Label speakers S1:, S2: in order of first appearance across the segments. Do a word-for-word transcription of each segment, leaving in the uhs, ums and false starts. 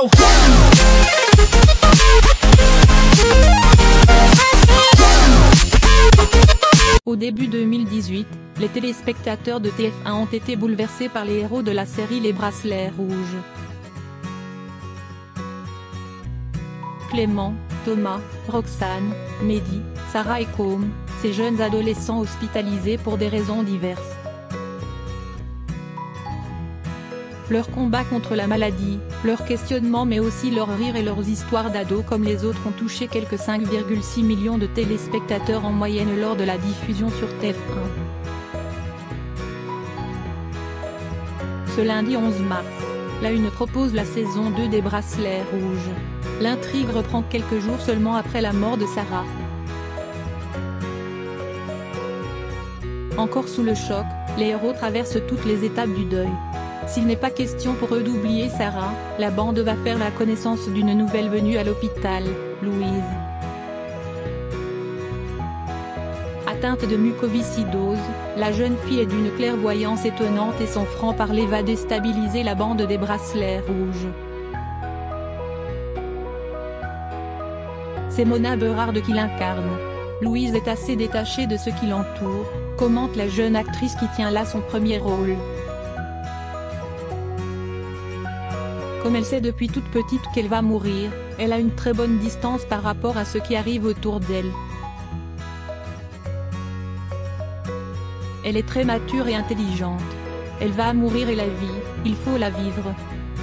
S1: go.
S2: Au début deux mille dix-huit, les téléspectateurs de T F un ont été bouleversés par les héros de la série Les Bracelets Rouges. Clément, Thomas, Roxane, Mehdi, Sarah et Côme, ces jeunes adolescents hospitalisés pour des raisons diverses. Leur combat contre la maladie, leurs questionnements mais aussi leurs rires et leurs histoires d'ados comme les autres ont touché quelques cinq virgule six millions de téléspectateurs en moyenne lors de la diffusion sur T F un. Ce lundi onze mars, La Une propose la saison deux des Bracelets Rouges. L'intrigue reprend quelques jours seulement après la mort de Sarah. Encore sous le choc, les héros traversent toutes les étapes du deuil. S'il n'est pas question pour eux d'oublier Sarah, la bande va faire la connaissance d'une nouvelle venue à l'hôpital, Louise. Atteinte de mucoviscidose, la jeune fille est d'une clairvoyance étonnante et son franc-parler va déstabiliser la bande des Bracelets Rouges. C'est Mona Berard qui l'incarne. Louise est assez détachée de ce qui l'entoure, commente la jeune actrice qui tient là son premier rôle. Comme elle sait depuis toute petite qu'elle va mourir, elle a une très bonne distance par rapport à ce qui arrive autour d'elle. Elle est très mature et intelligente. Elle va mourir et la vie, il faut la vivre.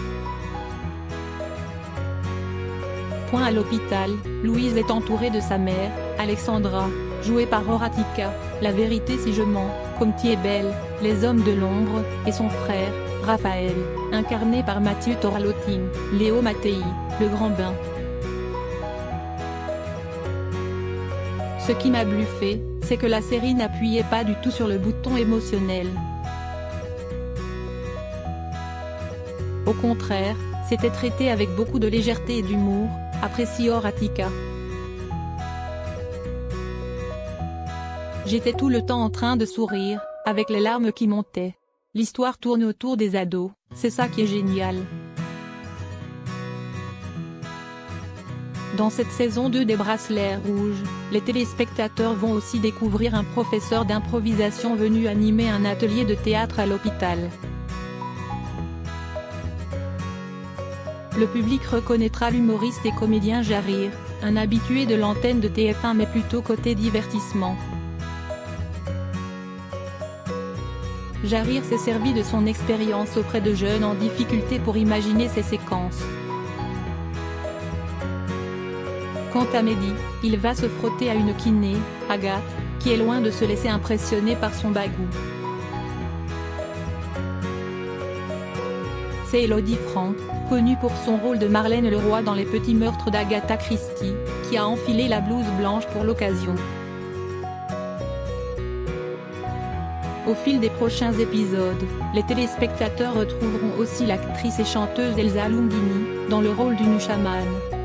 S2: Point à l'hôpital, Louise est entourée de sa mère, Alexandra, jouée par Horatica, La Vérité si je mens, Comme tu es belle, Les Hommes de l'ombre, et son frère, Raphaël, incarné par Mathieu Toraloting, Léo Mattei, Le Grand Bain. Ce qui m'a bluffé, c'est que la série n'appuyait pas du tout sur le bouton émotionnel. Au contraire, c'était traité avec beaucoup de légèreté et d'humour, apprécie Horatica. J'étais tout le temps en train de sourire, avec les larmes qui montaient. L'histoire tourne autour des ados, c'est ça qui est génial. Dans cette saison deux des Bracelets Rouges, les téléspectateurs vont aussi découvrir un professeur d'improvisation venu animer un atelier de théâtre à l'hôpital. Le public reconnaîtra l'humoriste et comédien Jarir, un habitué de l'antenne de T F un mais plutôt côté divertissement. Jarir s'est servi de son expérience auprès de jeunes en difficulté pour imaginer ces séquences. Quant à Mehdi, il va se frotter à une kiné, Agathe, qui est loin de se laisser impressionner par son bagou. C'est Elodie Franck, connue pour son rôle de Marlène Leroy dans Les Petits Meurtres d'Agatha Christie, qui a enfilé la blouse blanche pour l'occasion. Au fil des prochains épisodes, les téléspectateurs retrouveront aussi l'actrice et chanteuse Elsa Lungini, dans le rôle d'une chamane.